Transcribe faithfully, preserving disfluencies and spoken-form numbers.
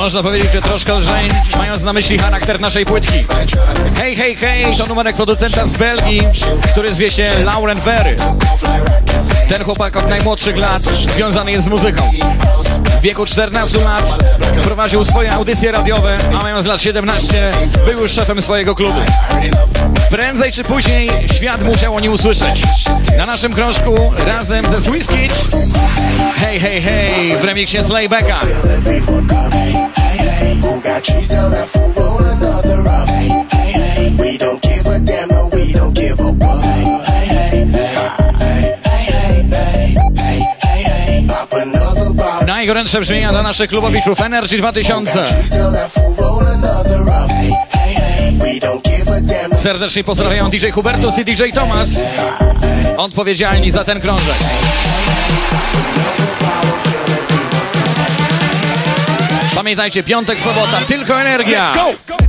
Można powiedzieć, że troszkę lżej, mając na myśli charakter naszej płytki. Hej, hej, hej, to numerek producenta z Belgii, który zwie się Lauren Ferry. Ten chłopak od najmłodszych lat związany jest z muzyką. W wieku czternastu lat prowadził swoje audycje radiowe, a mając lat siedemnaście był już szefem swojego klubu. Prędzej czy później świat musiał o nim usłyszeć. Na naszym krążku razem ze Swiss Kids. Hej, hej, hej, w remiksie Slaybacka. Najgorętsze brzmienia dla naszych klubowiczów Energy dwa tysiące. Serdecznie pozdrawiam D J Hubertus i D J Thomas, odpowiedzialni za ten krążek. Pamiętajcie, piątek, sobota, tylko energia.